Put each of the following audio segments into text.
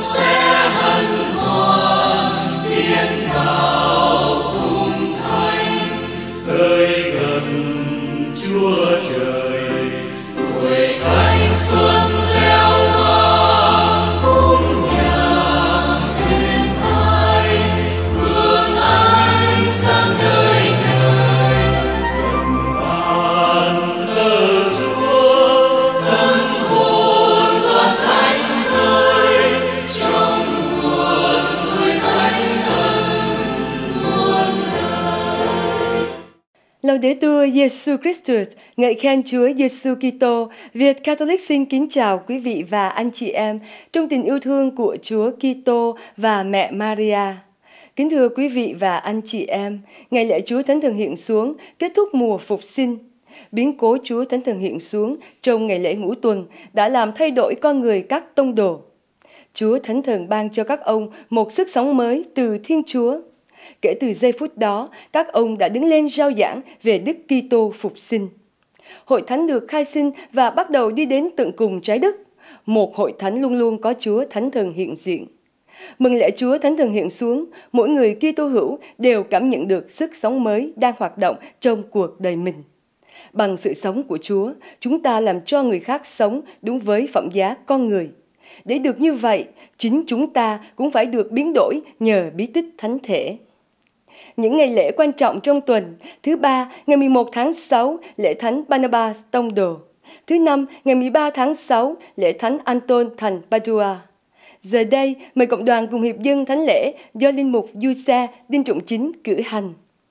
sẽ hân hoan tiến vào cung thánh, tới gần Chúa Trời. Tuổi thanh xuân reo vang cung nhạc êm ái, vương ánh sáng đời đời. Lần ban thờ Chúa, tâm hồn con thánh thơi, trong nguồn người thánh thần muôn đời. Laudetur Jesus Christus, ngợi khen Chúa Giêsu Kitô. Việt Catholic xin kính chào quý vị và anh chị em trong tình yêu thương của Chúa Kitô và mẹ Maria. Kính thưa quý vị và anh chị em, ngày lễ Chúa Thánh Thần hiện xuống kết thúc mùa phục sinh. Biến cố Chúa Thánh Thần hiện xuống trong ngày lễ Ngũ Tuần đã làm thay đổi con người các tông đồ. Chúa Thánh Thần ban cho các ông một sức sống mới từ Thiên Chúa. Kể từ giây phút đó, các ông đã đứng lên rao giảng về Đức Kitô phục sinh. Hội thánh được khai sinh và bắt đầu đi đến tận cùng trái đất. Một hội thánh luôn luôn có Chúa Thánh Thần hiện diện. Mừng lễ Chúa Thánh Thần hiện xuống, mỗi người Kitô hữu đều cảm nhận được sức sống mới đang hoạt động trong cuộc đời mình. Bằng sự sống của Chúa, chúng ta làm cho người khác sống đúng với phẩm giá con người. Để được như vậy, chính chúng ta cũng phải được biến đổi nhờ bí tích thánh thể. Những ngày lễ quan trọng trong tuần: thứ Ba, ngày 11 tháng 6, lễ Thánh Barnabas tông đồ. Thứ Năm, ngày 13 tháng 6, lễ Thánh Anton thành Padua. Giờ đây, mời cộng đoàn cùng hiệp dâng thánh lễ do Linh mục Giuse Đinh Trọng Chính cử hành.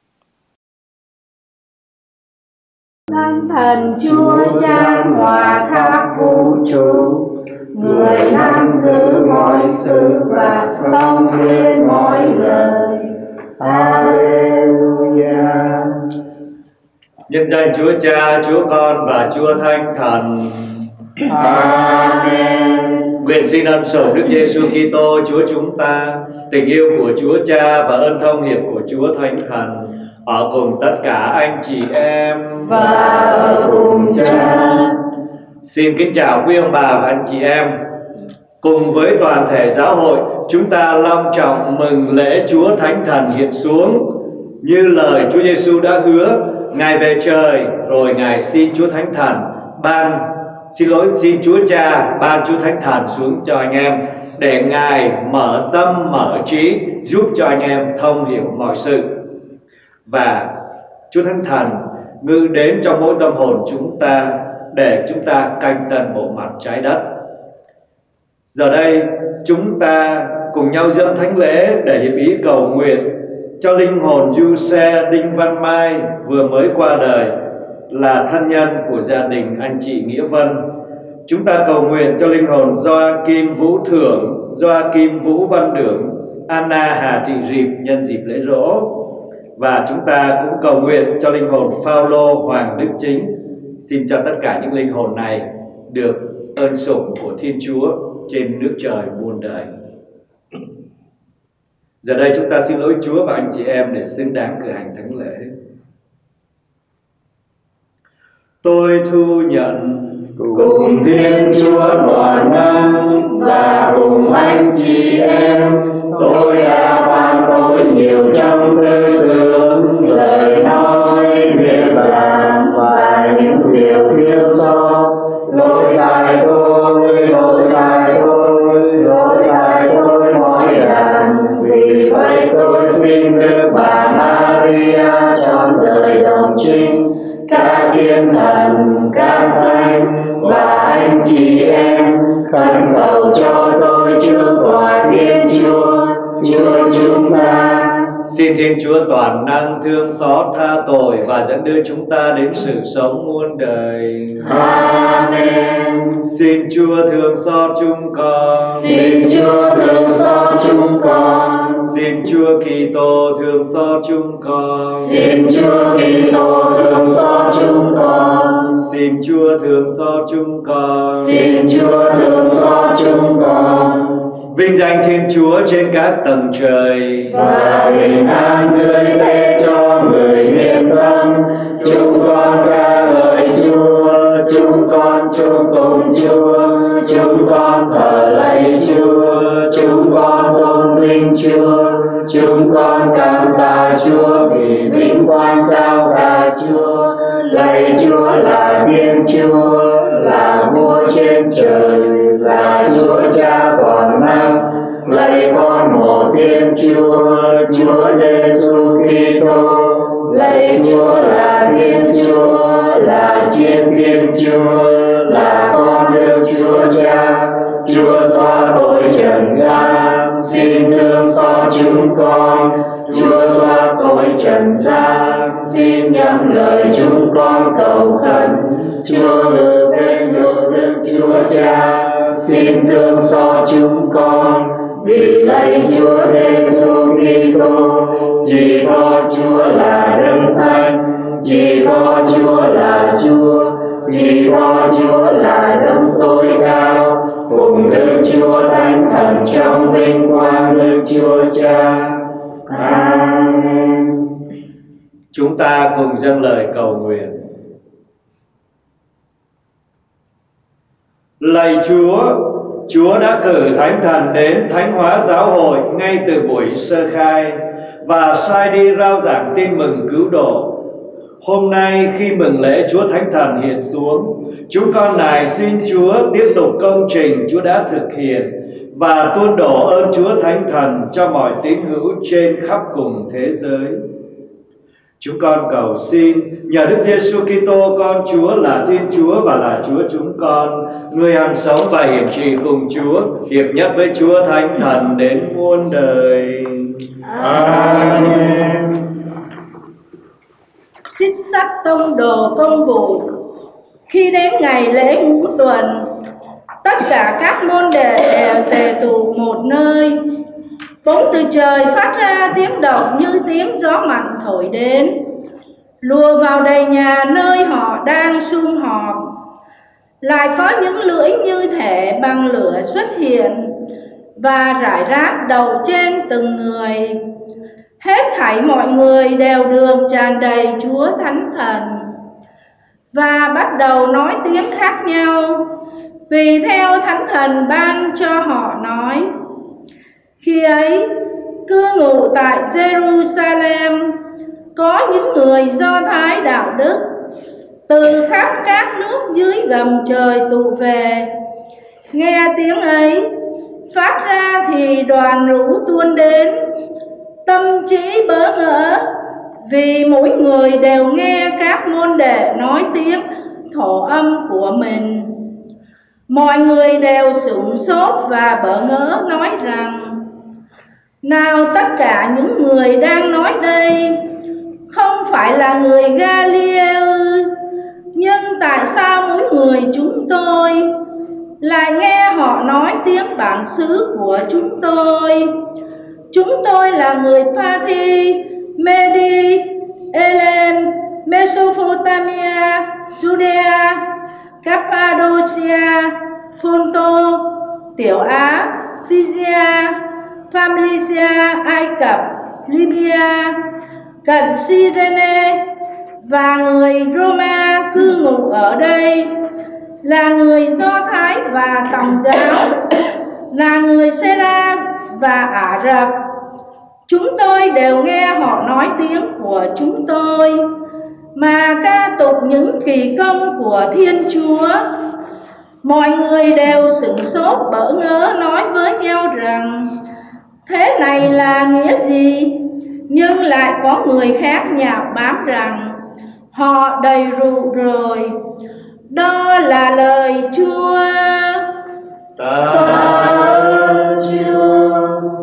Thánh thần Chúa chan hòa khắp vũ trụ, người nắm giữ mọi sự và không quên mọi lời. Alleluia. Nhân danh Chúa Cha, Chúa Con và Chúa Thánh Thần. Amen. Nguyện xin ân sủng Đức Giêsu Kitô Chúa chúng ta, tình yêu của Chúa Cha và ơn thông hiệp của Chúa Thánh Thần ở cùng tất cả anh chị em và ở cùng Cha. Xin kính chào quý ông bà và anh chị em. Cùng với toàn thể giáo hội, chúng ta long trọng mừng lễ Chúa Thánh Thần hiện xuống. Như lời Chúa Giêsu đã hứa, Ngài về trời rồi Ngài xin Chúa Thánh Thần xin Chúa Cha ban Chúa Thánh Thần xuống cho anh em, để Ngài mở tâm mở trí, giúp cho anh em thông hiểu mọi sự. Và Chúa Thánh Thần ngự đến trong mỗi tâm hồn chúng ta, để chúng ta canh tân bộ mặt trái đất. Giờ đây chúng ta cùng nhau dâng thánh lễ để hiệp ý cầu nguyện cho linh hồn Giuse Đinh Văn Mai vừa mới qua đời, là thân nhân của gia đình anh chị Nghĩa Vân. Chúng ta cầu nguyện cho linh hồn Gioakim Vũ Thưởng, Gioakim Vũ Văn Đường, Anna Hà Thị Rịp nhân dịp lễ giỗ. Và chúng ta cũng cầu nguyện cho linh hồn Phaolô Hoàng Đức Chính. Xin cho tất cả những linh hồn này được ơn sủng của Thiên Chúa trên nước trời muôn đời. Giờ đây chúng ta xin lỗi Chúa và anh chị em để xứng đáng cử hành thánh lễ. Tôi thu nhận cùng Thiên Chúa toàn năng và cùng anh chị em, tôi đã phạm tội nhiều trong tư tưởng, lời nói, việc làm và những điều thiếu sót. Lỗi tại tôi mỗi lần. Vì vậy tôi xin Đức Bà Maria trọn đời đồng trinh, các thiên thần, các thánh và anh chị em khẩn cầu cho tôi trước tòa Thiên Chúa, Chúa chúng ta. Xin Thiên Chúa toàn năng thương xót tha tội và dẫn đưa chúng ta đến sự sống muôn đời. Amen. Xin Chúa thương xót chúng con. Xin Chúa thương xót chúng con. Xin Chúa Kitô thương xót chúng con. Xin Chúa Kitô thương xót chúng con. Xin Chúa thương xót chúng con. Xin Chúa thương xót chúng con. Vinh danh Thiên Chúa trên các tầng trời, và bình an dưới thế cho người nghiêm tâm. Chúng con ca ngợi Chúa, chúng con chung cùng Chúa, chúng con thờ lạy Chúa, chúng Thiên Chúa. Chúng con cảm tạ Chúa vì vinh quang cao cả Chúa. Lạy Chúa là Thiên Chúa, là vua trên trời, là Chúa Cha toàn năng. Lạy con một Thiên Chúa, Chúa Giêsu Kitô. Lạy Chúa là Thiên Chúa, là Chiến Thiên Chúa, là con Đức Chúa Cha. Chúa xóa tội trần gian, xin thương xót chúng con. Chúa xóa tội trần gian, xin nhắm lời chúng con cầu khẩn. Chúa ngự bên ngự Đức Chúa Cha, xin thương xót chúng con. Vì lạy Chúa Giêsu Kitô, chỉ có Chúa là Đấng Thánh, chỉ có Chúa là Chúa, chỉ có Chúa là Đấng tối cao, cùng Đức Chúa Thánh Thần trong vinh quang Đức Chúa Cha. Amen. Chúng ta cùng dâng lời cầu nguyện. Lạy Chúa, Chúa đã cử Thánh Thần đến thánh hóa giáo hội ngay từ buổi sơ khai và sai đi rao giảng tin mừng cứu độ. Hôm nay khi mừng lễ Chúa Thánh Thần hiện xuống, chúng con nài xin Chúa tiếp tục công trình Chúa đã thực hiện và tuôn đổ ơn Chúa Thánh Thần cho mọi tín hữu trên khắp cùng thế giới. Chúng con cầu xin nhờ Đức Giêsu Kitô con Chúa là Thiên Chúa và là Chúa chúng con, người hằng sống và hiển trị cùng Chúa, hiệp nhất với Chúa Thánh Thần đến muôn đời. Amen. Trích sách Tông Đồ Công vụ. Khi đến ngày lễ Ngũ Tuần, tất cả các môn đệ đều tề tụ một nơi. Bỗng từ trời phát ra tiếng động như tiếng gió mạnh thổi đến, lùa vào đầy nhà nơi họ đang sum họp. Lại có những lưỡi như thể bằng lửa xuất hiện và rải rác đầu trên từng người. Hết thảy mọi người đều được tràn đầy Chúa Thánh Thần và bắt đầu nói tiếng khác nhau, tùy theo Thánh Thần ban cho họ nói. Khi ấy, cư ngụ tại Jerusalem có những người Do Thái đạo đức từ khắp các nước dưới gầm trời tụ về. Nghe tiếng ấy phát ra thì đoàn rủ tuôn đến, tâm trí bỡ ngỡ vì mỗi người đều nghe các môn đệ nói tiếng thổ âm của mình. Mọi người đều sửng sốt và bỡ ngỡ nói rằng: nào tất cả những người đang nói đây không phải là người Ga-li-ê ư? Nhưng tại sao mỗi người chúng tôi lại nghe họ nói tiếng bản xứ của chúng tôi? Chúng tôi là người Parthi, Medi, Elam, Mesopotamia, Judea, Cappadocia, Ponto, Tiểu Á, Phrygia, Phamilia, Ai Cập, Libya, cận Cyrene, và người Roma cư ngụ ở đây, là người Do Thái và Tòng giáo, là người Sê-la và Ả Rập. Chúng tôi đều nghe họ nói tiếng của chúng tôi mà ca tụng những kỳ công của Thiên Chúa. Mọi người đều sửng sốt bỡ ngỡ nói với nhau rằng: thế này là nghĩa gì? Nhưng lại có người khác nhạo báng rằng họ đầy rượu rồi. Đó là lời Chúa. Tạ ơn Chúa.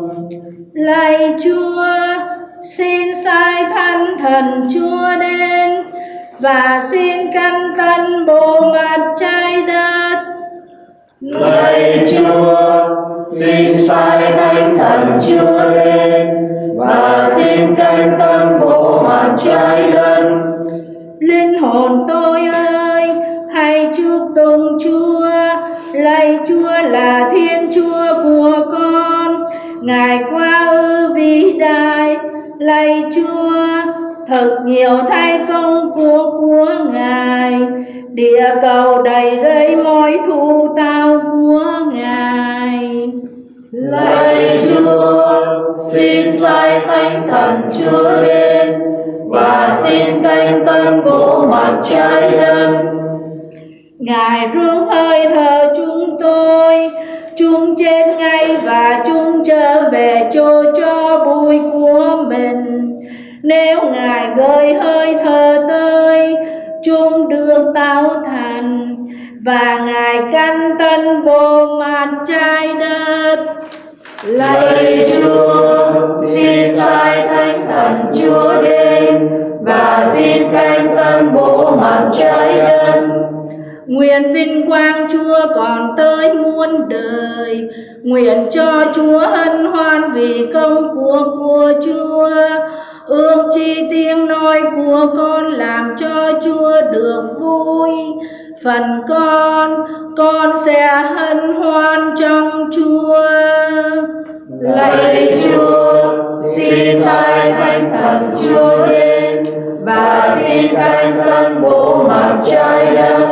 Lạy Chúa, xin sai Thánh Thần Chúa đến và xin căn tân bộ mặt trái đất. Lạy Chúa, xin sai Thánh Thần Chúa đến và xin căn tân bộ mặt trái đất. Linh hồn tôi ơi, hãy chúc tụng Chúa. Lạy Chúa là Thiên Chúa của con, Ngài quá ư vĩ đại. Lạy Chúa, thật nhiều thay công của Ngài, địa cầu đầy rẫy mọi thụ tạo của Ngài. Lạy Chúa, xin sai Thánh Thần Chúa đến, và xin canh tân bố mặt trái đất. Ngài rước hơi thở chúng tôi, chúng chết ngay và chúng trở về chỗ cho bụi của mình. Nếu Ngài gửi hơi thở tới, chúng được tạo thành, và Ngài căn tân bộ mặt trái đất. Lạy Chúa, xin sai Thánh Thần Chúa đến, và xin canh tân bố mặt trái đất. Nguyện vinh quang Chúa còn tới muôn đời, nguyện cho Chúa hân hoan vì công của Chúa. Ước chi tiếng nói của con làm cho Chúa được vui. Phần con sẽ hân hoan trong Chúa. Lạy Chúa, xin sai Thánh Thần Chúa đến, và xin canh tân bố mặt trái đất.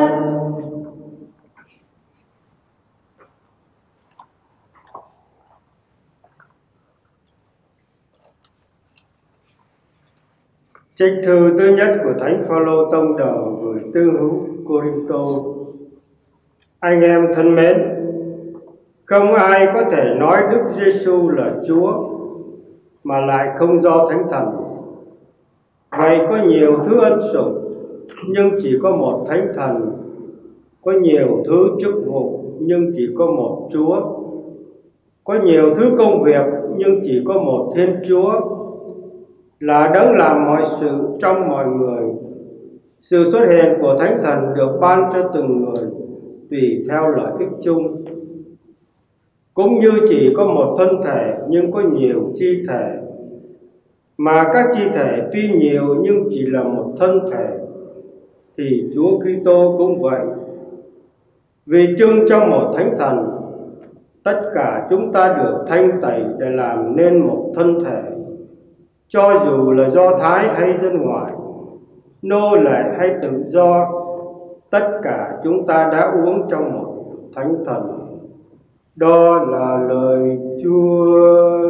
Trích thư thứ nhất của Thánh Phaolô tông đồ gửi tư hữu Cô-rinh-tô. Anh em thân mến, không ai có thể nói Đức Giêsu là Chúa mà lại không do Thánh Thần. Vậy có nhiều thứ ân sủng nhưng chỉ có một Thánh Thần, có nhiều thứ chức vụ nhưng chỉ có một Chúa, có nhiều thứ công việc nhưng chỉ có một Thiên Chúa, là đấng làm mọi sự trong mọi người. Sự xuất hiện của Thánh Thần được ban cho từng người tùy theo lợi ích chung. Cũng như chỉ có một thân thể nhưng có nhiều chi thể, mà các chi thể tuy nhiều nhưng chỉ là một thân thể, thì Chúa Kitô cũng vậy. Vì trưng trong một Thánh Thần, tất cả chúng ta được thanh tẩy để làm nên một thân thể, cho dù là Do Thái hay dân ngoại, nô lệ hay tự do, tất cả chúng ta đã uống trong một Thánh Thần. Đó là lời Chúa.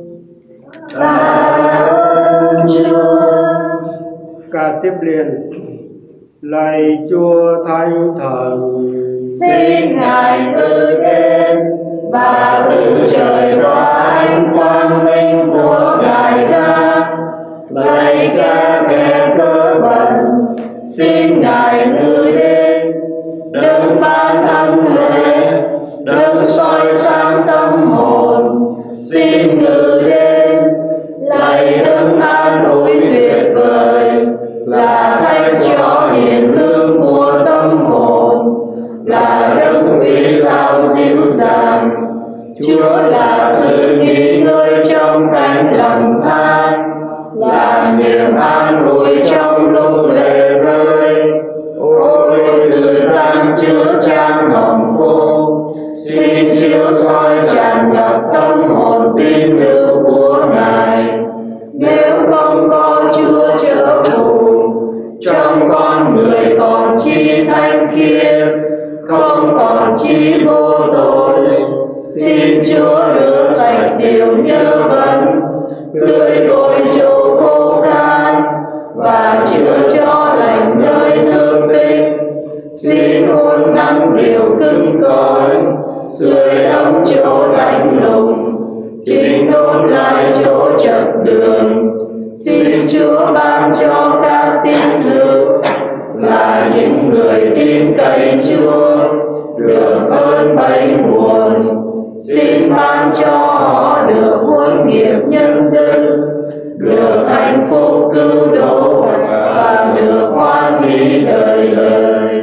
Ca tiếp liền. Lạy Chúa Thánh Thần, xin Ngài cư đến và từ trời tỏa ánh quang minh của Ngài ra. Lạy Cha kẻ cơ bẩn, xin Ngài ngự đến, đấng ban ân huệ, đấng soi sáng tâm hồn, xin ngự đến. Lạy đấng an ủi tuyệt vời, là thanh cho hiền lương của tâm hồn, là đấng uy lao dịu dàng. Chúa là sự nghỉ ngơi trong cánh lầm than, là niềm an ủi trong lúc lệ rơi. Ôi sự sáng chứa chan hồng phúc, xin chiếu soi tràn ngập tâm hồn tin hữu của Ngài. Nếu không có Chúa trợ phù, trong con người còn chi thanh khiết, không còn chi vô tội. Xin Chúa rửa sạch điều nhơ bẩn, tươi gội chỗ khô khan, và chữa cho lành nơi thương tích. Xin hôn nắng điều cứng cỏi, sưởi ấm chỗ lạnh lùng, chỉnh đốn lại chỗ chật đường. Xin Chúa ban cho các tín hữu là những người tin cậy Chúa được ơn mấy nguồn. Xin ban cho họ được huấn nghiệp nhân đức, được hạnh phúc cứu độ và được hoan hỷ đời đời.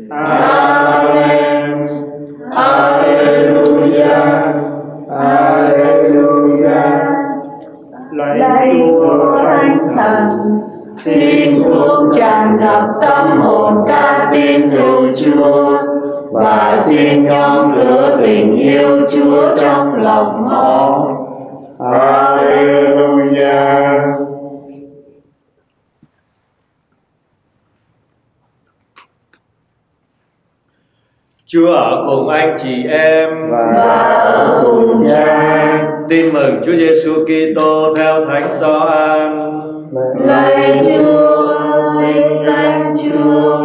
Amen. Alleluia. Alleluia. Lạy Chúa Thánh Thần, xin xuống tràn ngập tâm hồn các tín hữu Chúa, và xin nhóm lửa tình yêu Chúa trong lòng họ. Alleluia. Chúa ở cùng anh chị em Và ở cùng Cha. Tin mừng Chúa Giêsu Kitô theo Thánh Gioan. Lạy Chúa, vinh danh Chúa.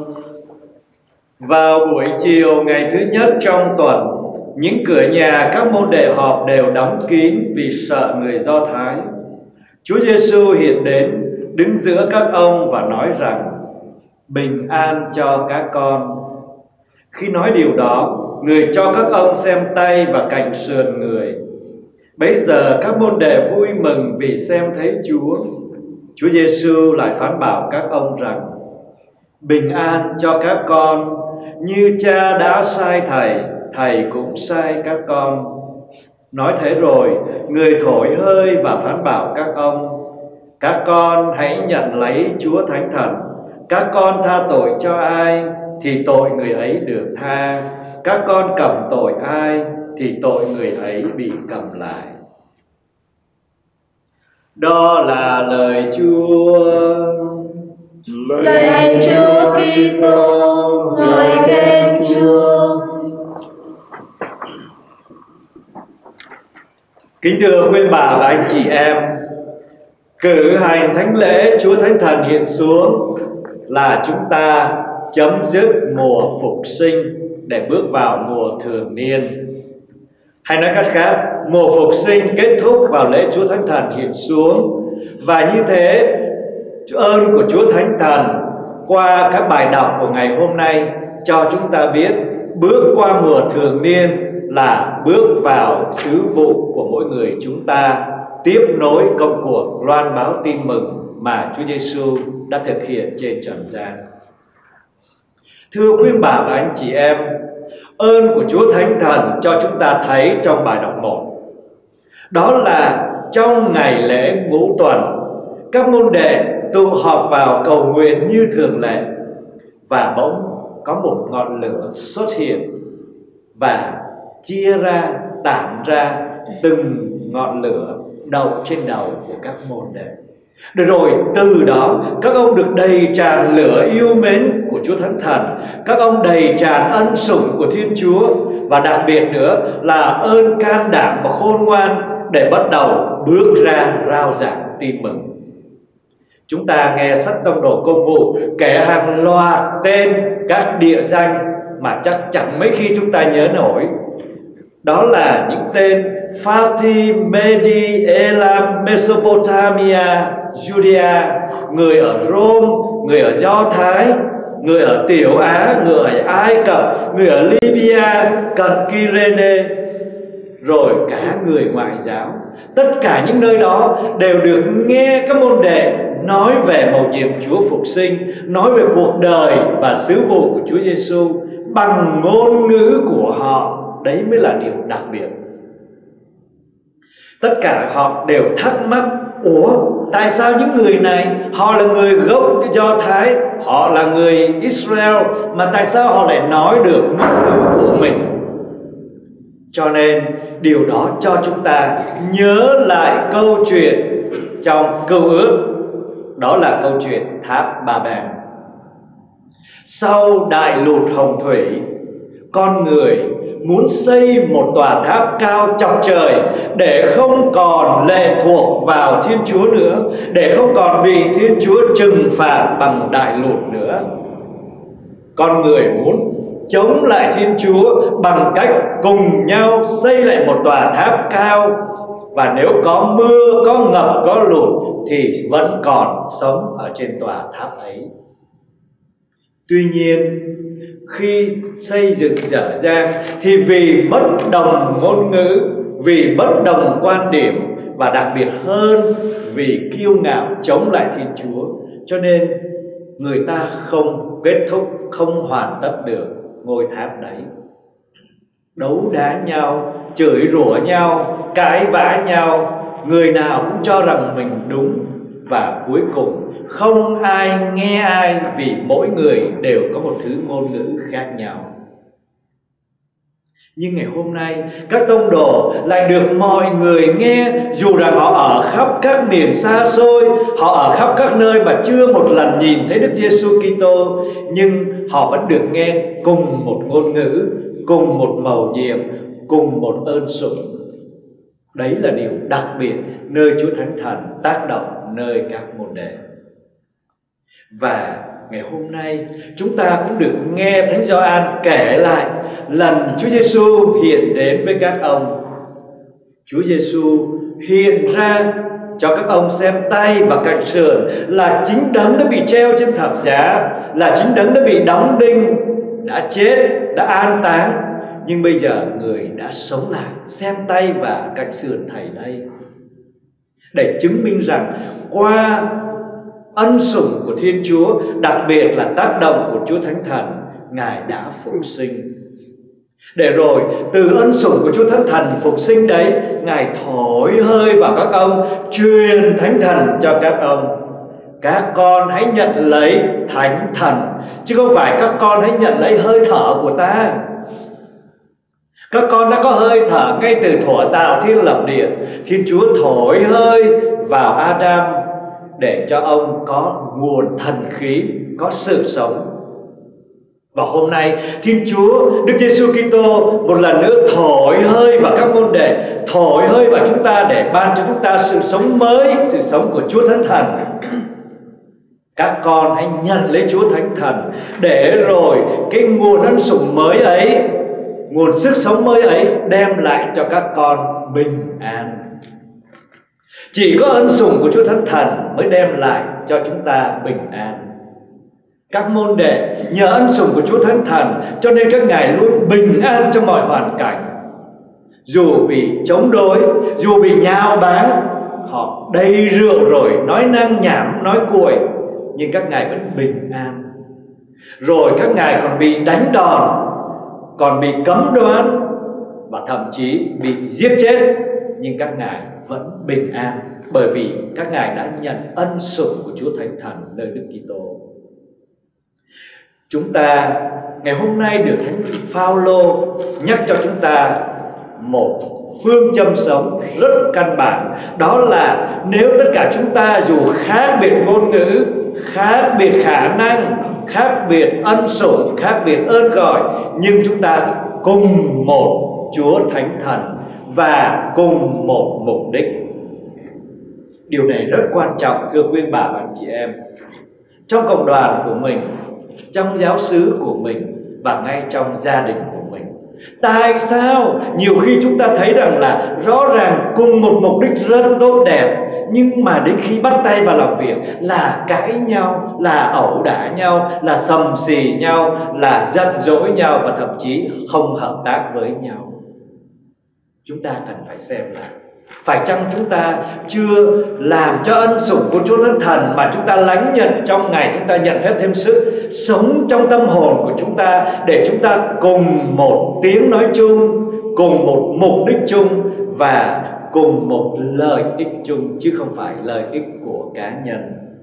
Vào buổi chiều ngày thứ nhất trong tuần, những cửa nhà các môn đệ họp đều đóng kín vì sợ người Do Thái. Chúa Giêsu hiện đến, đứng giữa các ông và nói rằng: bình an cho các con. Khi nói điều đó, người cho các ông xem tay và cạnh sườn người. Bấy giờ các môn đệ vui mừng vì xem thấy Chúa. Chúa Giêsu lại phán bảo các ông rằng: bình an cho các con. Như Cha đã sai Thầy, Thầy cũng sai các con. Nói thế rồi, người thổi hơi và phán bảo các ông: các con hãy nhận lấy Chúa Thánh Thần. Các con tha tội cho ai thì tội người ấy được tha. Các con cầm tội ai thì tội người ấy bị cầm lại. Đó là lời Chúa. Lạy Chúa Kitô, ngợi khen Chúa. Kính thưa quý bà và anh chị em, cử hành thánh lễ Chúa Thánh Thần hiện xuống là chúng ta chấm dứt mùa phục sinh để bước vào mùa thường niên. Hay nói cách khác, mùa phục sinh kết thúc vào lễ Chúa Thánh Thần hiện xuống. Và như thế, ơn của Chúa Thánh Thần qua các bài đọc của ngày hôm nay cho chúng ta biết bước qua mùa thường niên là bước vào sứ vụ của mỗi người chúng ta, tiếp nối công cuộc loan báo tin mừng mà Chúa Giêsu đã thực hiện trên trần gian. Thưa quý bà và anh chị em, ơn của Chúa Thánh Thần cho chúng ta thấy trong bài đọc 1. Đó là trong ngày lễ Ngũ Tuần, các môn đệ tụ họp vào cầu nguyện như thường lệ, và bỗng có một ngọn lửa xuất hiện và chia ra, tản ra từng ngọn lửa đậu trên đầu của các môn đệ. Rồi từ đó các ông được đầy tràn lửa yêu mến của Chúa Thánh Thần, các ông đầy tràn ân sủng của Thiên Chúa, và đặc biệt nữa là ơn can đảm và khôn ngoan để bắt đầu bước ra rao giảng tin mừng. Chúng ta nghe sách Tông Đồ Công vụ kể hàng loạt tên các địa danh mà chắc chẳng mấy khi chúng ta nhớ nổi. Đó là những tên Phathi, Medi, Elam, Mesopotamia, Judea, người ở Rome, người ở Do Thái, người ở Tiểu Á, người ở Ai Cập, người ở Libya, cận Kyrene, rồi cả người ngoại giáo. Tất cả những nơi đó đều được nghe các môn đệ nói về mầu nhiệm Chúa phục sinh, nói về cuộc đời và sứ vụ của Chúa Giêsu bằng ngôn ngữ của họ. Đấy mới là điều đặc biệt. Tất cả họ đều thắc mắc: ủa, tại sao những người này, họ là người gốc Do Thái, họ là người Israel, mà tại sao họ lại nói được ngôn ngữ của mình? Cho nên điều đó cho chúng ta nhớ lại câu chuyện trong Cựu Ước. Đó là câu chuyện tháp Ba Bèn. Sau đại lụt hồng thủy, con người muốn xây một tòa tháp cao chọc trời để không còn lệ thuộc vào Thiên Chúa nữa, để không còn bị Thiên Chúa trừng phạt bằng đại lụt nữa. Con người muốn chống lại Thiên Chúa bằng cách cùng nhau xây lại một tòa tháp cao, và nếu có mưa, có ngập, có lụt thì vẫn còn sống ở trên tòa tháp ấy. Tuy nhiên, khi xây dựng dở dang thì vì bất đồng ngôn ngữ, vì bất đồng quan điểm, và đặc biệt hơn vì kiêu ngạo chống lại Thiên Chúa, cho nên người ta không kết thúc, không hoàn tất được ngôi tháp đấy. Đấu đá nhau, chửi rủa nhau, cãi vã nhau, người nào cũng cho rằng mình đúng, và cuối cùng không ai nghe ai, vì mỗi người đều có một thứ ngôn ngữ khác nhau. Nhưng ngày hôm nay, các tông đồ lại được mọi người nghe, dù rằng họ ở khắp các miền xa xôi, họ ở khắp các nơi mà chưa một lần nhìn thấy Đức Giêsu Kitô, nhưng họ vẫn được nghe cùng một ngôn ngữ, cùng một mầu nhiệm, cùng một ơn sủng. Đấy là điều đặc biệt nơi Chúa Thánh Thần tác động nơi các môn đệ. Và ngày hôm nay chúng ta cũng được nghe Thánh Gioan kể lại lần Chúa Giêsu hiện đến với các ông. Chúa Giêsu hiện ra cho các ông xem tay và cạnh sườn là chính Đấng đã bị treo trên thập giá, là chính Đấng đã bị đóng đinh, đã chết, đã an táng, nhưng bây giờ người đã sống lại. Xem tay và cạnh sườn Thầy đây, để chứng minh rằng qua ân sủng của Thiên Chúa, đặc biệt là tác động của Chúa Thánh Thần, Ngài đã phục sinh. Để rồi từ ân sủng của Chúa Thánh Thần phục sinh đấy, Ngài thổi hơi vào các ông, truyền Thánh Thần cho các ông. Các con hãy nhận lấy Thánh Thần, chứ không phải các con hãy nhận lấy hơi thở của ta. Các con đã có hơi thở ngay từ thuở tạo thiên lập địa. Thiên Chúa thổi hơi vào Adam để cho ông có nguồn thần khí, có sự sống. Và hôm nay Thiên Chúa Đức Giêsu Kitô một lần nữa thổi hơi vào các môn đệ, thổi hơi vào chúng ta để ban cho chúng ta sự sống mới, sự sống của Chúa Thánh Thần. Các con hãy nhận lấy Chúa Thánh Thần, để rồi cái nguồn ân sủng mới ấy, nguồn sức sống mới ấy đem lại cho các con bình an. Chỉ có ân sủng của Chúa Thánh Thần mới đem lại cho chúng ta bình an. Các môn đệ nhờ ân sủng của Chúa Thánh Thần cho nên các ngài luôn bình an trong mọi hoàn cảnh. Dù bị chống đối, dù bị nhạo báng, họ đầy rượu rồi, nói năng nhảm, nói cuội, nhưng các ngài vẫn bình an. Rồi các ngài còn bị đánh đòn, còn bị cấm đoán, và thậm chí bị giết chết, nhưng các ngài vẫn bình an, bởi vì các ngài đã nhận ân sủng của Chúa Thánh Thần nơi Đức Kitô. Chúng ta ngày hôm nay được Thánh Phaolô nhắc cho chúng ta một phương châm sống rất căn bản, đó là nếu tất cả chúng ta dù khác biệt ngôn ngữ, khác biệt khả năng, khác biệt ân sủng, khác biệt ơn gọi, nhưng chúng ta cùng một Chúa Thánh Thần và cùng một mục đích. Điều này rất quan trọng, thưa quý bà và anh chị em, trong cộng đoàn của mình, trong giáo xứ của mình, và ngay trong gia đình của mình. Tại sao nhiều khi chúng ta thấy rằng là rõ ràng cùng một mục đích rất tốt đẹp, nhưng mà đến khi bắt tay vào làm việc là cãi nhau, là ẩu đả nhau, là sầm xì nhau, là giận dỗi nhau, và thậm chí không hợp tác với nhau? Chúng ta cần phải xem là phải chăng chúng ta chưa làm cho ân sủng của Chúa Thánh Thần mà chúng ta lãnh nhận trong ngày chúng ta nhận phép thêm sức sống trong tâm hồn của chúng ta, để chúng ta cùng một tiếng nói chung, cùng một mục đích chung và cùng một lợi ích chung, chứ không phải lợi ích của cá nhân.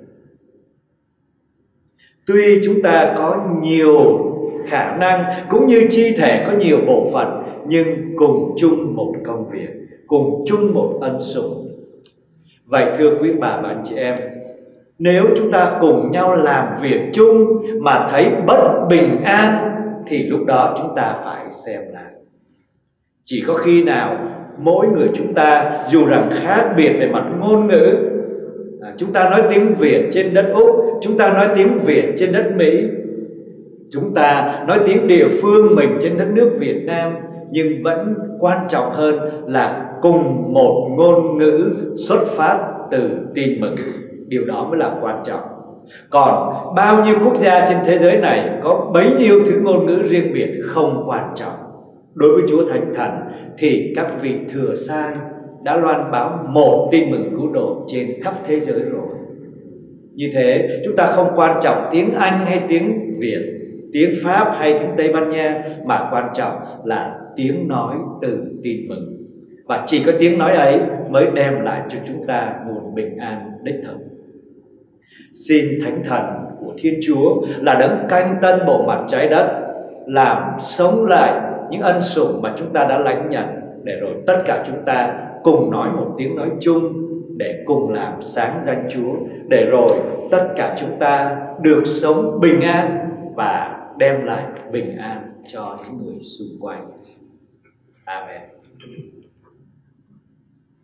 Tuy chúng ta có nhiều khả năng cũng như chi thể có nhiều bộ phận, nhưng cùng chung một công việc, cùng chung một ân sủng. Vậy thưa quý bà và anh chị em, nếu chúng ta cùng nhau làm việc chung mà thấy bất bình an, thì lúc đó chúng ta phải xem lại. Chỉ có khi nào mỗi người chúng ta dù rằng khác biệt về mặt ngôn ngữ, chúng ta nói tiếng Việt trên đất Úc, chúng ta nói tiếng Việt trên đất Mỹ, chúng ta nói tiếng địa phương mình trên đất nước Việt Nam, nhưng vẫn quan trọng hơn là cùng một ngôn ngữ xuất phát từ tin mừng. Điều đó mới là quan trọng. Còn bao nhiêu quốc gia trên thế giới này có bấy nhiêu thứ ngôn ngữ riêng biệt không quan trọng. Đối với Chúa Thánh Thần thì các vị thừa sai đã loan báo một tin mừng cứu độ trên khắp thế giới rồi. Như thế chúng ta không quan trọng tiếng Anh hay tiếng Việt, tiếng Pháp hay tiếng Tây Ban Nha, mà quan trọng là tiếng nói từ tin mừng. Và chỉ có tiếng nói ấy mới đem lại cho chúng ta nguồn bình an đích thực. Xin Thánh Thần của Thiên Chúa là đấng canh tân bộ mặt trái đất, làm sống lại những ân sủng mà chúng ta đã lãnh nhận, để rồi tất cả chúng ta cùng nói một tiếng nói chung, để cùng làm sáng danh Chúa, để rồi tất cả chúng ta được sống bình an và đem lại bình an cho những người xung quanh. Amen.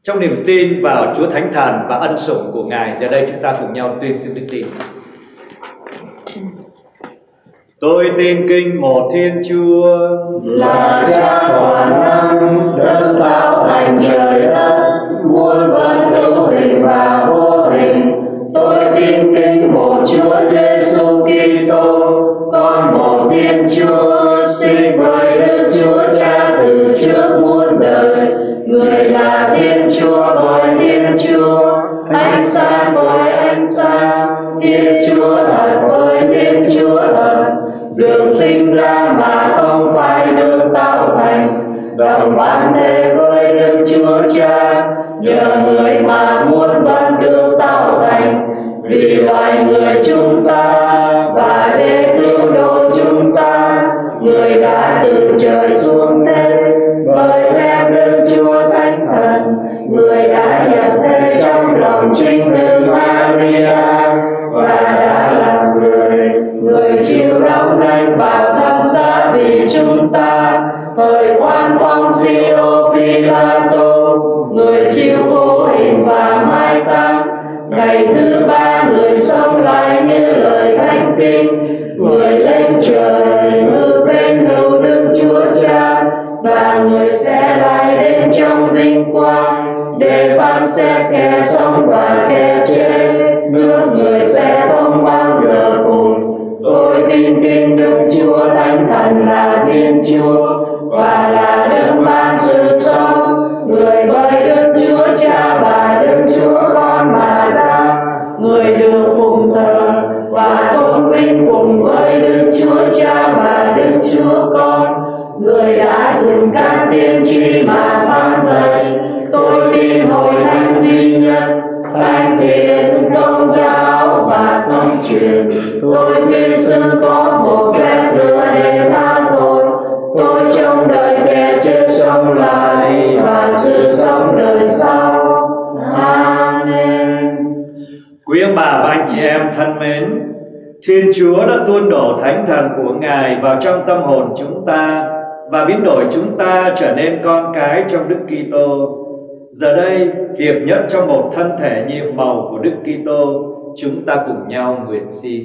Trong niềm tin vào Chúa Thánh Thần và ân sủng của Ngài, giờ đây chúng ta cùng nhau tuyên xưng đức tin. Tôi tin kinh một Thiên Chúa là Cha toàn năng, đấng tạo thành trời đất, muôn vật hữu hình và vô hình. Tôi tin kinh một Chúa Giêsu Kitô, con một Thiên Chúa, sinh với Đức Chúa Cha từ trước muôn đời. Người là Thiên Chúa với Thiên Chúa, ánh sáng với ánh sáng, Thiên Chúa thật với Thiên Chúa thật, được sinh ra mà không phải được tạo thành, đồng bản thể với Đức Chúa Cha, nhờ người mà muôn vật được tạo thành. Vì loài người chúng ta và để cứu độ chúng ta, người đã từ trời xuống thế, bởi phép Đức Chúa Thánh Thần, người đã nhập thế trong lòng chính nữ Maria và đã làm người chịu đóng đảnh và thập giá vì chúng ta. Thời quan phong Sio Phi-la-tô, người chịu vô hình và mai táng. Ngày thứ ba người sống lại như lời thánh kinh, người lên trời ngự bên hữu Đức Chúa Cha, và người sẽ lại đến trong vinh quang để phán xét kẻ sống và kẻ chết. Nước người sẽ không bao giờ cùng. Tôi tin kinh Đức Chúa Thánh Thần là Thiên Chúa và là Đức ban sự sống, người với Đức Chúa Cha và Đức Chúa Con mà ra, người được phụng thờ và tôn vinh cùng với Đức Chúa Cha và Đức Chúa Con, người đã dùng các tiên tri mà phán dạy. Tôi tin hội thánh duy nhất, thánh thiện, công giáo và công truyền. Tôi tin xưng có một phép rửa để tha tội. Tôi trông đợi kẻ chết sống lại và sự sống đời sau. Amen. Quý ông bà và anh chị em thân mến, Thiên Chúa đã tuôn đổ Thánh Thần của Ngài vào trong tâm hồn chúng ta và biến đổi chúng ta trở nên con cái trong Đức Kitô. Giờ đây, hiệp nhất trong một thân thể nhiệm màu của Đức Kitô, chúng ta cùng nhau nguyện xin.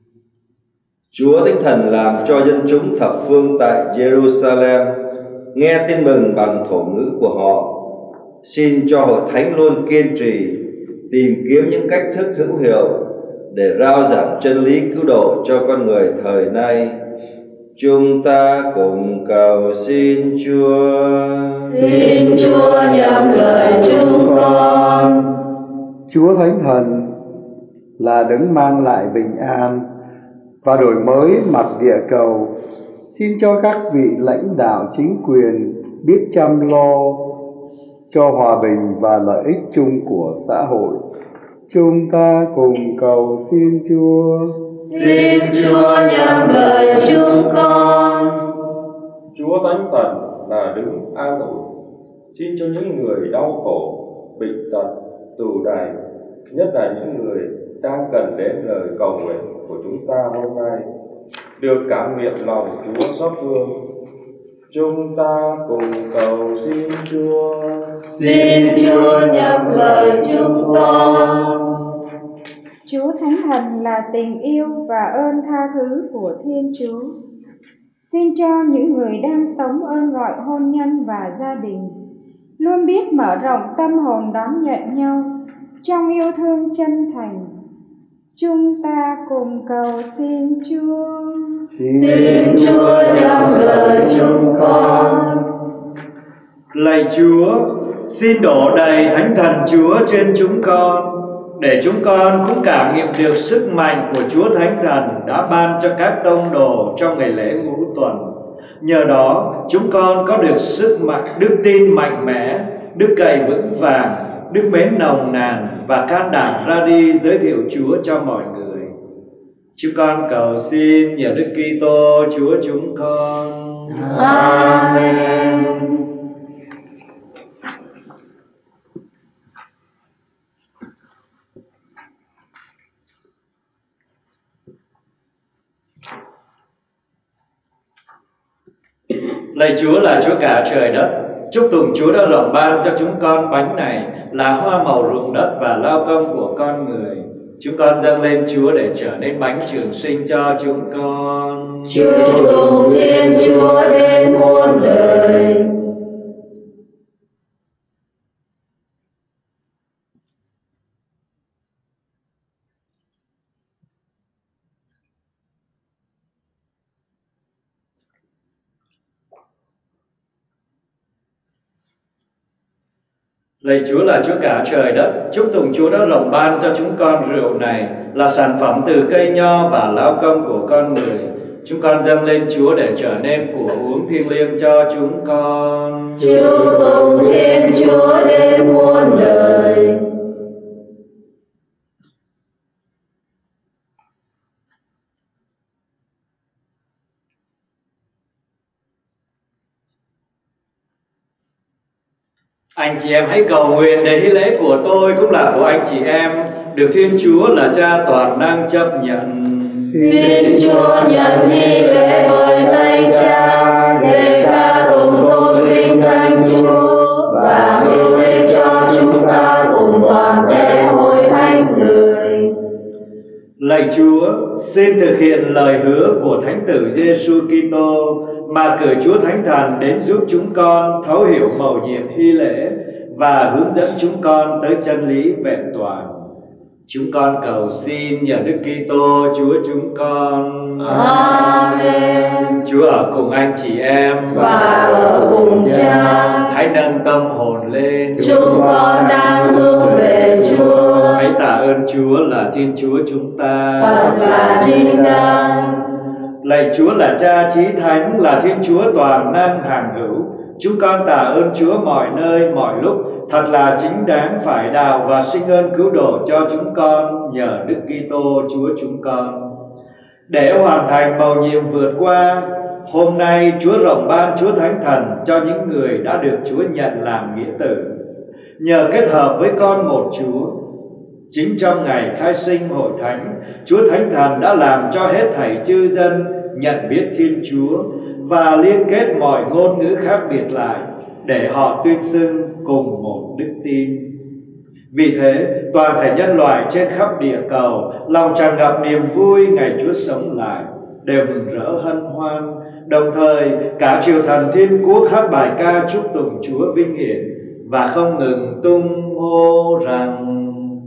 Chúa Thánh Thần làm cho dân chúng thập phương tại Jerusalem nghe tin mừng bằng thổ ngữ của họ. Xin cho hội thánh luôn kiên trì tìm kiếm những cách thức hữu hiệu để rao giảng chân lý cứu độ cho con người thời nay. Chúng ta cùng cầu xin Chúa. Xin Chúa nhậm lời chúng con. Chúa Thánh Thần là đấng mang lại bình an và đổi mới mặt địa cầu. Xin cho các vị lãnh đạo chính quyền biết chăm lo cho hòa bình và lợi ích chung của xã hội. Chúng ta cùng cầu xin Chúa. Xin Chúa nhậm lời chúng con. Chúa Thánh Thần là đấng an ủi. Xin cho những người đau khổ, bệnh tật, tù đày, nhất là những người đang cần đến lời cầu nguyện của chúng ta hôm nay, được cảm nghiệm lòng Chúa xót thương. Chúng ta cùng cầu xin Chúa. Xin Chúa nhậm lời chúng con. Chúa Thánh Thần là tình yêu và ơn tha thứ của Thiên Chúa. Xin cho những người đang sống ơn gọi hôn nhân và gia đình luôn biết mở rộng tâm hồn đón nhận nhau trong yêu thương chân thành. Chúng ta cùng cầu xin Chúa. Xin Chúa nhậm lời chúng con. Lạy Chúa, xin đổ đầy Thánh Thần Chúa trên chúng con, để chúng con cũng cảm nghiệm được sức mạnh của Chúa Thánh Thần đã ban cho các tông đồ trong ngày lễ Ngũ Tuần. Nhờ đó, chúng con có được sức mạnh, đức tin mạnh mẽ, đức cậy vững vàng, đức mến nồng nàn và can đảm ra đi giới thiệu Chúa cho mọi người. Chúng con cầu xin nhờ Đức Kitô Chúa chúng con. Amen. Lạy Chúa là Chúa cả trời đất, chúc tụng Chúa đã rộng ban cho chúng con bánh này là hoa màu ruộng đất và lao công của con người. Chúng con dâng lên Chúa để trở nên bánh trường sinh cho chúng con. Chúc tụng Thiên Chúa đến muôn đời. Lạy Chúa là Chúa cả trời đất, chúc tụng Chúa đã rộng ban cho chúng con rượu này là sản phẩm từ cây nho và lao công của con người. Chúng con dâng lên Chúa để trở nên của uống thiêng liêng cho chúng con. Chúc tụng Thiên Chúa đến muôn đời. Anh chị em hãy cầu nguyện để hy lễ của tôi cũng là của anh chị em được Thiên Chúa là Cha toàn năng chấp nhận. Xin Chúa nhận hy lễ bởi tay Cha để ca tụng tôn vinh danh Chúa và hiếu lễ cho chúng ta cùng toàn thể hội thánh người. Lạy Chúa, xin thực hiện lời hứa của Thánh tử Giêsu Kitô mà cử Chúa Thánh Thần đến giúp chúng con thấu hiểu mầu nhiệm hy lễ và hướng dẫn chúng con tới chân lý vẹn toàn. Chúng con cầu xin nhờ Đức Kitô Chúa chúng con. Amen. Chúa ở cùng anh chị em và ở cùng Cha. Hãy nâng tâm hồn lên. Chúng con đang hướng về Chúa. Hãy tạ ơn Chúa là Thiên Chúa chúng ta. Thật là chính đáng. Lạy Chúa là Cha Chí Thánh, là Thiên Chúa toàn năng hàng hữu. Chúng con tạ ơn Chúa mọi nơi mọi lúc. Thật là chính đáng phải đạo và sinh ơn cứu độ cho chúng con nhờ Đức Kitô Chúa chúng con. Để hoàn thành mầu nhiệm vượt qua, hôm nay Chúa rộng ban Chúa Thánh Thần cho những người đã được Chúa nhận làm nghĩa tử. Nhờ kết hợp với con một Chúa, chính trong ngày khai sinh hội thánh, Chúa Thánh Thần đã làm cho hết thảy chư dân nhận biết Thiên Chúa và liên kết mọi ngôn ngữ khác biệt lại để họ tuyên xưng cùng một đức tin. Vì thế, toàn thể nhân loại trên khắp địa cầu lòng tràn ngập niềm vui ngày Chúa sống lại, đều mừng rỡ hân hoan. Đồng thời, cả triều thần thiên quốc hát bài ca chúc tụng Chúa vinh hiển và không ngừng tung hô rằng: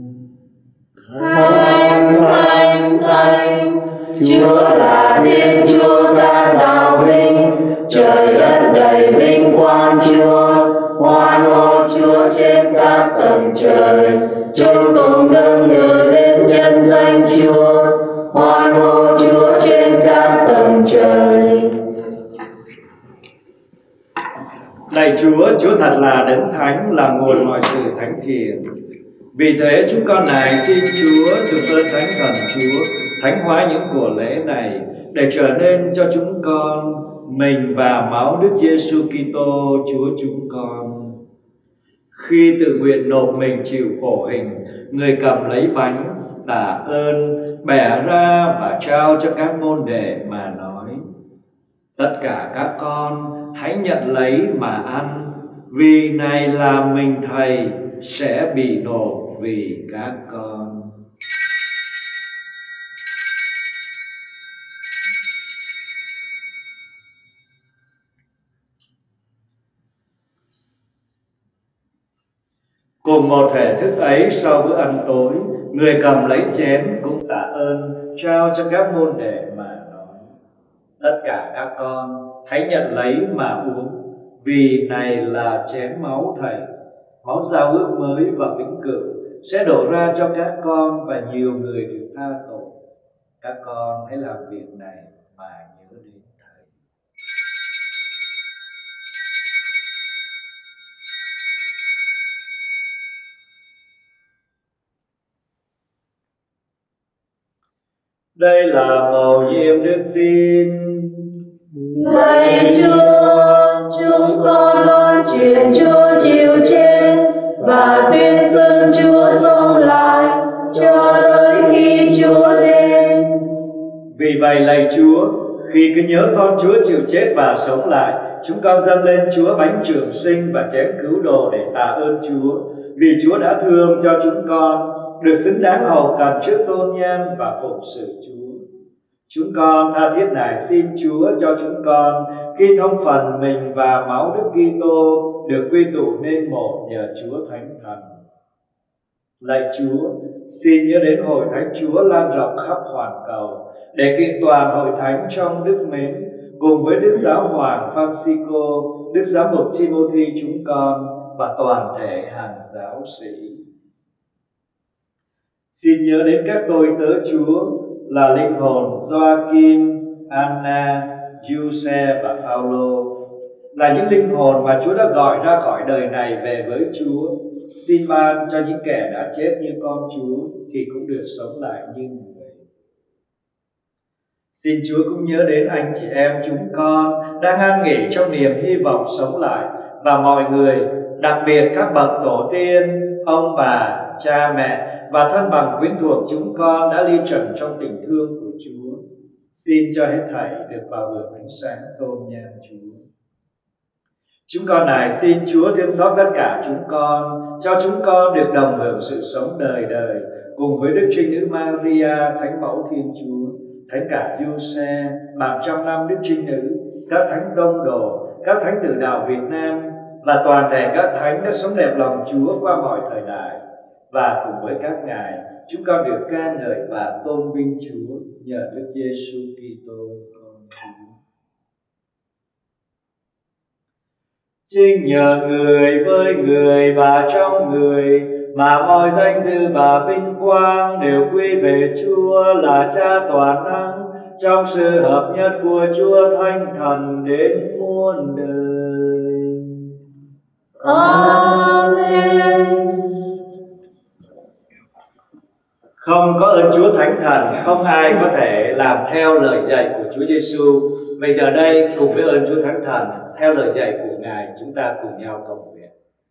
Thánh, Thánh, Thánh, Chúa là Thiên Chúa các đạo vinh, trời đất đầy vinh quang Chúa. Hoan hô Chúa trên các tầng trời, chúng tụng nâng ngự lên nhân danh Chúa. Hoan hô Chúa trên các tầng trời. Lạy Chúa, Chúa thật là đấng thánh, là nguồn mọi sự thánh thiện. Vì thế chúng con này xin Chúa dùng ơn Thánh Thần Chúa thánh hóa những của lễ này để trở nên cho chúng con mình và máu Đức Giêsu Kitô Chúa chúng con. Khi tự nguyện nộp mình chịu khổ hình, người cầm lấy bánh tạ ơn, bẻ ra và trao cho các môn đệ mà nói: Tất cả các con hãy nhận lấy mà ăn, vì này là mình Thầy sẽ bị nộp vì các con. Cùng một thể thức ấy, sau bữa ăn tối, người cầm lấy chén cũng tạ ơn, trao cho các môn đệ mà nói: Tất cả các con hãy nhận lấy mà uống, vì này là chén máu Thầy, máu giao ước mới và vĩnh cửu, sẽ đổ ra cho các con và nhiều người được tha tội. Các con hãy làm việc này mà nhớ đến Thầy. Đây là mầu nhiệm đức tin. Lạy Chúa, chúng con loan truyền Chúa chịu chết và tuyên xưng Chúa sống lại cho tới khi Chúa đến. Vì vậy lạy Chúa, khi Khi nhớ con Chúa chịu chết và sống lại, chúng con dâng lên Chúa bánh trường sinh và chén cứu độ để tạ ơn Chúa, vì Chúa đã thương cho chúng con, được xứng đáng hầu cận trước tôn nhân và phụng sự Chúa. Chúng con tha thiết nài xin Chúa cho chúng con khi thông phần mình và máu Đức Kitô được quy tụ nên một nhờ Chúa Thánh Thần. Lạy Chúa, xin nhớ đến hội thánh Chúa lan rộng khắp hoàn cầu, để kiện toàn hội thánh trong đức mến, cùng với Đức Giáo hoàng Francisco, Đức Giám mục Timothy chúng con và toàn thể hàng giáo sĩ. Xin nhớ đến các tôi tớ Chúa là linh hồn Joachim, Anna, Giuse và Phaolô, là những linh hồn mà Chúa đã gọi ra khỏi đời này về với Chúa. Xin ban cho những kẻ đã chết như con Chúa thì cũng được sống lại như người. Xin Chúa cũng nhớ đến anh chị em chúng con đang an nghỉ trong niềm hy vọng sống lại, và mọi người, đặc biệt các bậc tổ tiên, ông bà, cha mẹ và thân bằng quyến thuộc chúng con đã ly trần trong tình thương của Chúa. Xin cho hết thảy được vào hưởng ánh sáng tôn nhan Chúa. Chúng con nài xin Chúa thương xót tất cả chúng con, cho chúng con được đồng hưởng sự sống đời đời cùng với Đức Trinh Nữ Maria, Thánh Mẫu Thiên Chúa, Thánh cả Giuse, bạn trăm năm Đức Trinh Nữ, các thánh tông đồ, các thánh tử đạo Việt Nam và toàn thể các thánh đã sống đẹp lòng Chúa qua mọi thời đại. Và cùng với các ngài, chúng con được ca ngợi và tôn vinh Chúa nhờ Đức Giêsu Kitô con Chúa. Chính nhờ người với người và trong người mà mọi danh dự và vinh quang đều quy về Chúa là Cha toàn năng, trong sự hợp nhất của Chúa Thánh Thần đến muôn đời. Amen. Không có ơn Chúa Thánh Thần, không ai có thể làm theo lời dạy của Chúa Giêsu. Bây giờ đây, cùng với ơn Chúa Thánh Thần, theo lời dạy của Ngài, chúng ta cùng nhau cầu nguyện.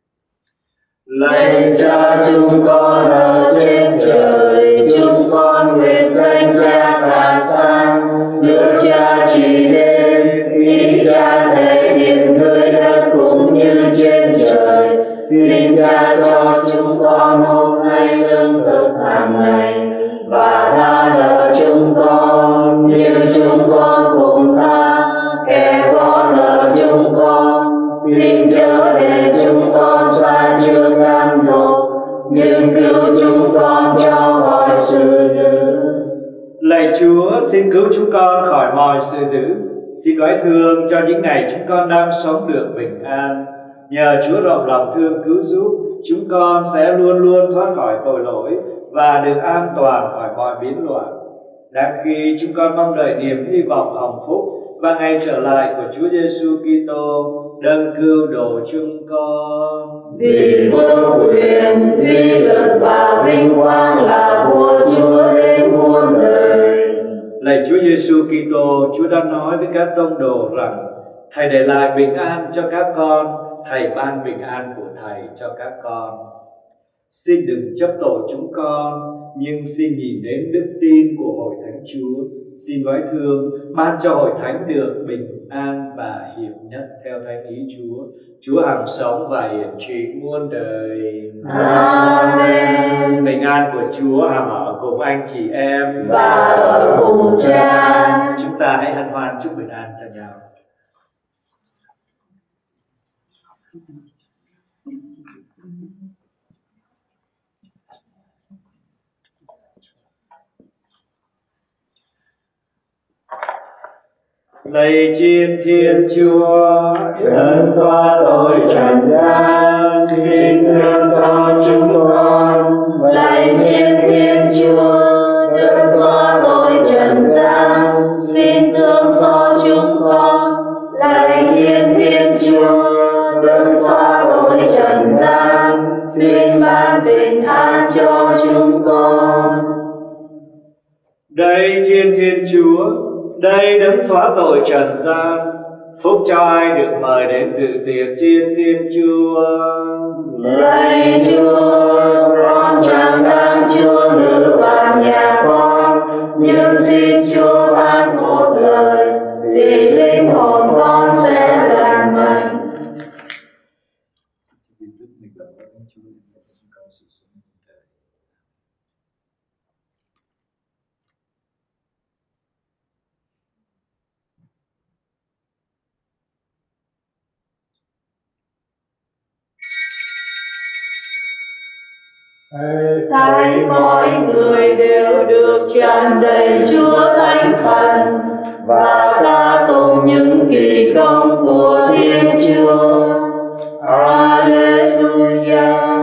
Lạy Cha chúng con ở trên trời, chúng con nguyện danh Cha cả sang, nước Cha chỉ đến, ý Cha thể hiện dưới đất cũng như trên trời. Xin Cha cho chúng con hôm nay lương thực hàng ngày, và tha nợ chúng con như chúng con cũng tha kẻ có nợ chúng con. Xin chớ để chúng con sa chướng cám dỗ, nhưng cứu chúng con cho khỏi sự dữ. Lạy Chúa, xin cứu chúng con khỏi mọi sự dữ. Xin đoái thương cho những ngày chúng con đang sống được bình an. Nhờ Chúa rộng lòng thương cứu giúp, chúng con sẽ luôn luôn thoát khỏi tội lỗi và được an toàn khỏi mọi biến loạn. Đang khi chúng con mong đợi niềm hy vọng hồng phúc và ngày trở lại của Chúa Giêsu Kitô, đấng cứu độ chúng con. Vì vương quyền, uy lực và vinh quang là của Chúa đến muôn đời. Lạy Chúa Giêsu Kitô, Chúa đã nói với các tông đồ rằng Thầy để lại bình an cho các con, Thầy ban bình an của Thầy cho các con. Xin đừng chấp tội chúng con, nhưng xin nhìn đến đức tin của hội thánh Chúa. Xin đoái thương ban cho hội thánh được bình an và hiệp nhất theo thánh ý Chúa. Chúa hằng sống và hiển trị muôn đời. Amen. Bình an của Chúa hằng ở cùng anh chị em và ở cùng Cha. Chúng ta hãy hân hoan chúc bình an cho nhau. Lạy Chiên Thiên Chúa, đấng xóa tội trần gian, xin thương xót chúng con. Lạy Chiên Thiên Chúa, đấng xóa tội trần gian, xin thương xót chúng con. Lạy Chiên Thiên Chúa, đấng xóa tội trần gian, xin ban bình an cho chúng con. Đây Chiên Thiên Chúa, đây đấng xóa tội trần gian, phúc cho ai được mời đến dự tiệc Chiên Thiên Chúa. Lạy Chúa, con chẳng dám Chúa ngự vào nhà con, nhưng xin Chúa phán một lời, Thấy mọi người đều được tràn đầy Chúa Thánh Thần và ca tụng những kỳ công của Thiên Chúa. Alleluia.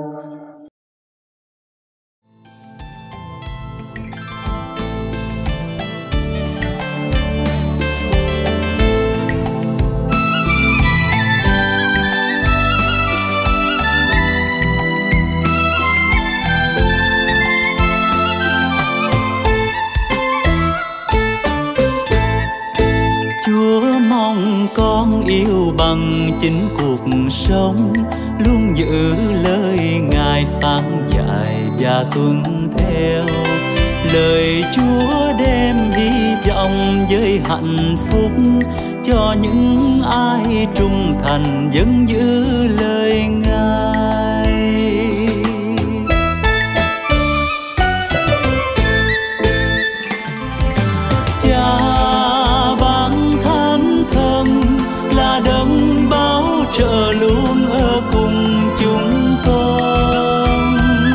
Con yêu bằng chính cuộc sống, luôn giữ lời Ngài phán dạy và tuân theo. Lời Chúa đem hy vọng với hạnh phúc cho những ai trung thành vẫn giữ lời Ngài. Đấng bảo trợ luôn ở cùng chúng con.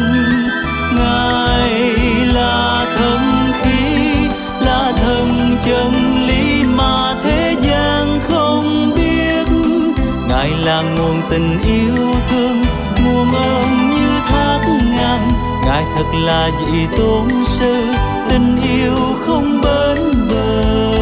Ngài là thần khí, là thần chân lý mà thế gian không biết. Ngài là nguồn tình yêu thương, nguồn ơn như thác ngàn. Ngài thật là vị tôn sư, tình yêu không bến bờ.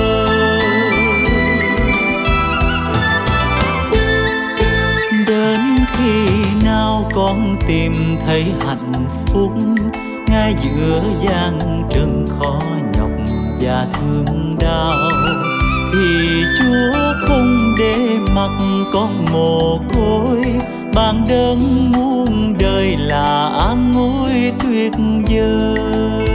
Khi nào con tìm thấy hạnh phúc ngay giữa gian trần khó nhọc và thương đau, thì Chúa không để mặc con mồ côi, ban đấng muôn đời là an ủi tuyệt vời.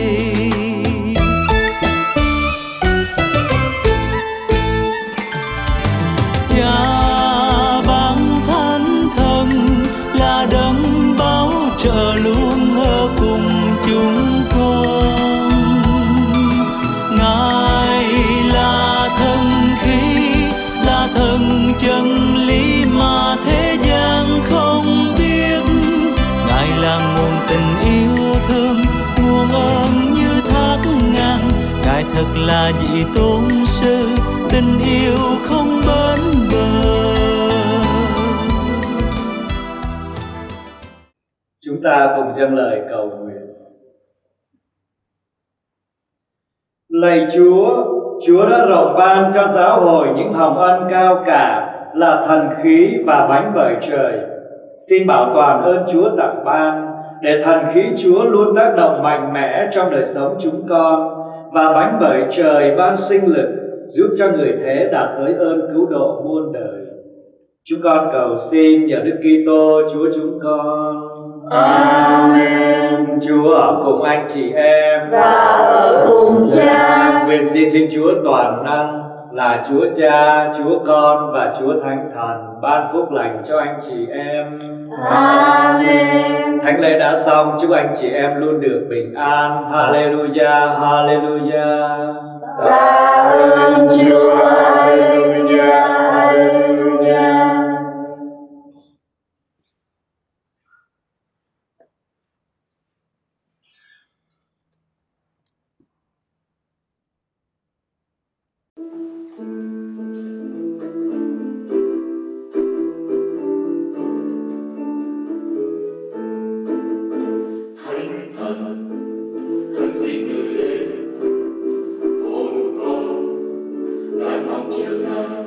Đấng bảo trợ luôn ở cùng chúng con. Ngài là thần khí, là thần chân lý mà thế gian không biết. Ngài là nguồn tình yêu thương, nguồn ơn như thác ngàn. Ngài thật là vị tôn sư, tình yêu không bến bờ. Chúng ta cùng dâng lời cầu nguyện. Lạy Chúa, Chúa đã rộng ban cho giáo hội những hồng ân cao cả là thần khí và bánh bởi trời. Xin bảo toàn ơn Chúa tặng ban, để thần khí Chúa luôn tác động mạnh mẽ trong đời sống chúng con, và bánh bởi trời ban sinh lực giúp cho người thế đạt tới ơn cứu độ muôn đời. Chúng con cầu xin nhờ Đức Kitô Chúa chúng con. Amen. Chúa ở cùng anh chị em và ở cùng Cha. Nguyện xin Thiên Chúa toàn năng là Chúa Cha, Chúa Con và Chúa Thánh Thần ban phúc lành cho anh chị em. Amen. Thánh lễ đã xong, chúc anh chị em luôn được bình an. Hallelujah, Hallelujah. Tạ ơn Chúa. Hallelujah, Hallelujah. Xin người đến hồn con lại mong chờ Ngài.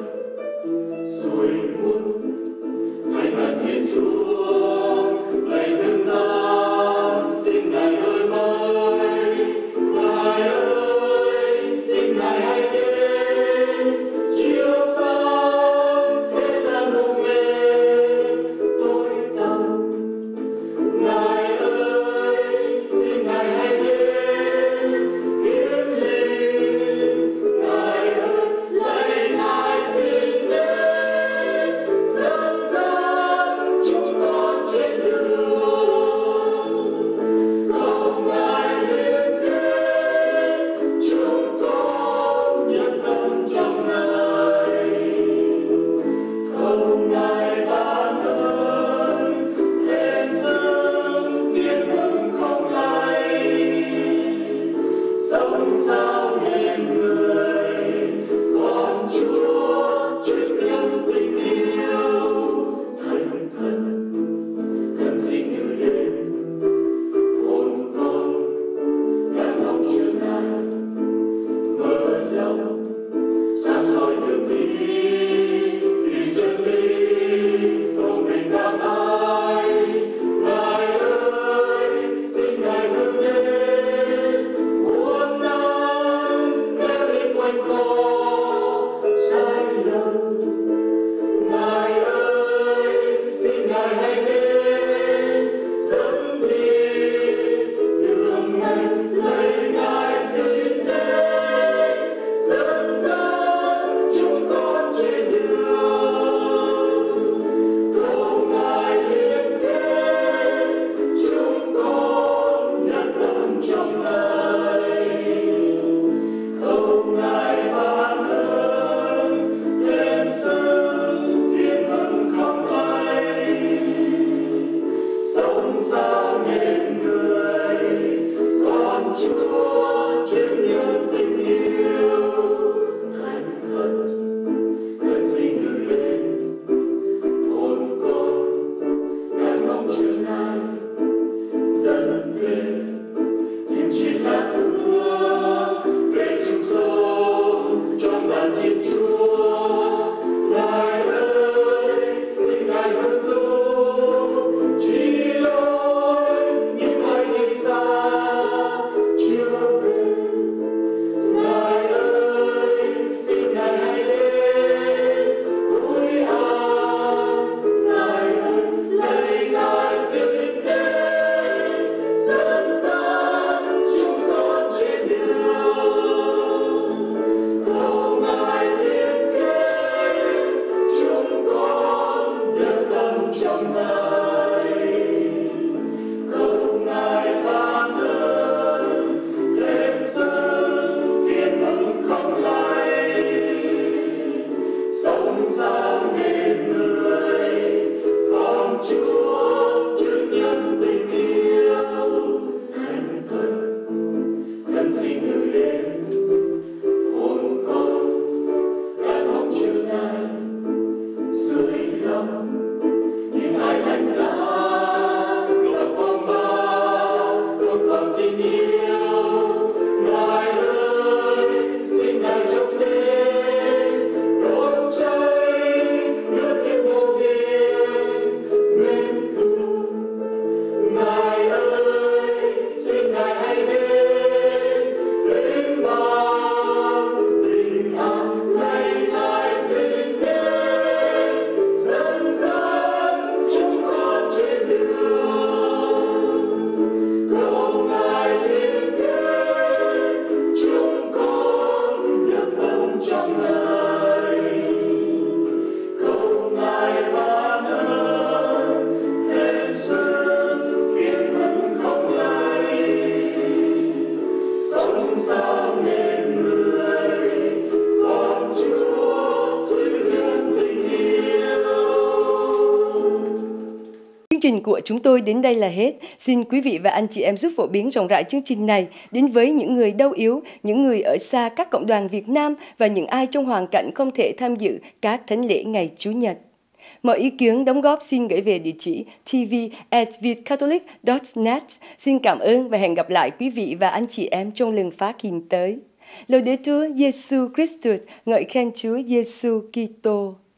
xứng thiên hưng không ai, sống sao nên người con Chúa chứng nhân tình yêu thành thật khẩn xin người đến hồn con đang mong chờ Ngài dẫn về nhưng chỉ là hứa về chung sống trong đàn chiên Chúa. Ngài ơi xin Ngài hướng dẫn chỉ lối những ai đi xa chưa về. Ngài ơi xin Ngài hãy đến ôi Ngài ơi lấy Ngài xin đến dẫn dắt chúng con trên đường. Cầu Ngài liên kết chúng con được tâm trong Ngài. Cầu Ngài ban ơn thêm sức thiên hưng không lay. Sống sao nên người con Chúa chứng nhân tình yêu thành thật khẩn xin người đến hồn con đang mong chờ Ngài dưới lòng những ai lạnh giá gặp phong ba không còn tình yêu. Ngài ơi xin Ngài trong đêm đốt cháy lửa thiên vô biên nguyên thương. Ngài ơi xin Ngài hãy đến đến ban bình an. Lạy Ngài xin đến dẫn dắt chúng con trên đường. Cầu Ngài liên kết chúng con được tâm trong Ngài. Cầu Ngài ban ơn thêm sức thiên hưng không lay. Sống sao nên người con Chúa chứng nhân tình yêu. Chương trình của chúng tôi đến đây là hết. Xin quý vị và anh chị em giúp phổ biến rộng rãi chương trình này đến với những người đau yếu, những người ở xa các cộng đoàn Việt Nam và những ai trong hoàn cảnh không thể tham dự các thánh lễ ngày Chủ nhật. Mọi ý kiến đóng góp xin gửi về địa chỉ tv@vietcatholic.net. Xin cảm ơn và hẹn gặp lại quý vị và anh chị em trong lần phát hiện tới. Laudetur Jesu Christus, ngợi khen Chúa Giêsu Kitô.